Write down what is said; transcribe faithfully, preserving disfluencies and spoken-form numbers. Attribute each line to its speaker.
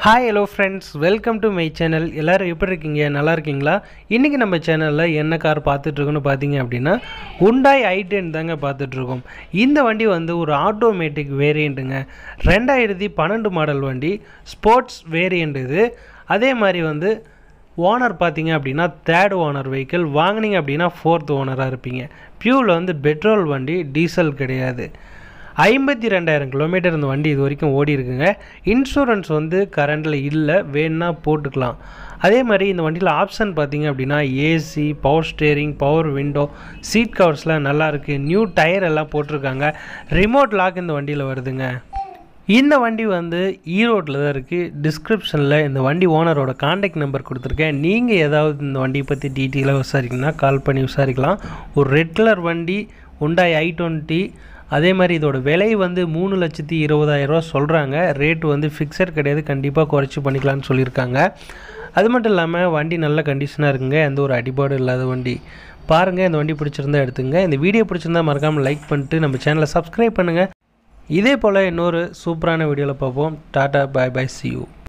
Speaker 1: Hi hello friends, welcome to my channel. எல்லோரும் எப்படி இருக்கீங்க? நல்லா இருக்கீங்களா? இன்றைக்கி நம்ம சேனலில் என்ன கார் பார்த்துட்ருக்கோன்னு பார்த்தீங்க அப்படின்னா Hyundai ஐ டென் தாங்க பார்த்துட்ருக்கோம். இந்த வண்டி வந்து ஒரு ஆட்டோமேட்டிக் வேரியண்ட்டுங்க. ரெண்டாயிரத்தி பன்னெண்டு மாடல் வண்டி, ஸ்போர்ட்ஸ் வேரியண்ட் இது. அதே மாதிரி வந்து ஓனர் பார்த்தீங்க அப்படின்னா தேர்ட் ஓனர் வெஹிக்கிள். வாங்கினீங்க அப்படின்னா ஃபோர்த் ஓனராக இருப்பீங்க. பியூவில் வந்து பெட்ரோல் வண்டி, டீசல் கிடையாது. ஐம்பத்தி ரெண்டாயிரம் கிலோமீட்டர் இந்த வண்டி இது வரைக்கும் ஓடி இருக்குங்க. இன்சூரன்ஸ் வந்து கரண்டில் இல்லை, வேணுன்னா போட்டுக்கலாம். அதே மாதிரி இந்த வண்டியில் ஆப்ஷன் பார்த்திங்க அப்படின்னா AC, power steering, power window, seat கவர்ஸ்லாம் நல்லாயிருக்கு. நியூ டயர் எல்லாம் போட்டிருக்காங்க. ரிமோட் லாக் இந்த வண்டியில் வருதுங்க. இந்த வண்டி வந்து ஈரோட்டில் தான் இருக்குது. டிஸ்கிரிப்ஷனில் இந்த வண்டி ஓனரோட கான்டாக்ட் நம்பர் கொடுத்துருக்கேன். நீங்கள் ஏதாவது இந்த வண்டியை பற்றி டீட்டெயிலாக விசாரிக்கணும்னா கால் பண்ணி விசாரிக்கலாம். ஒரு ரெட் கலர் வண்டி Hyundai ஐ டுவெண்ட்டி. அதே மாதிரி இதோட விலை வந்து மூணு லட்சத்தி இருபதாயிரரூவா சொல்கிறாங்க. ரேட்டு வந்து ஃபிக்ஸட் கிடையாது, கண்டிப்பாக குறைச்சி பண்ணிக்கலான்னு சொல்லியிருக்காங்க. அது மட்டும் இல்லாமல் வண்டி நல்ல கண்டிஷனாக இருக்குங்க, எந்த ஒரு அடிபாடும் இல்லாத வண்டி. பாருங்கள், இந்த வண்டி பிடிச்சிருந்தா எடுத்துங்க. இந்த வீடியோ பிடிச்சிருந்தா மறக்காமல் லைக் பண்ணிட்டு நம்ம சேனலை சப்ஸ்கிரைப் பண்ணுங்கள். இதே போல் இன்னொரு சூப்பரான வீடியோவில் பார்ப்போம். டாடா, பாய் பாய், see you.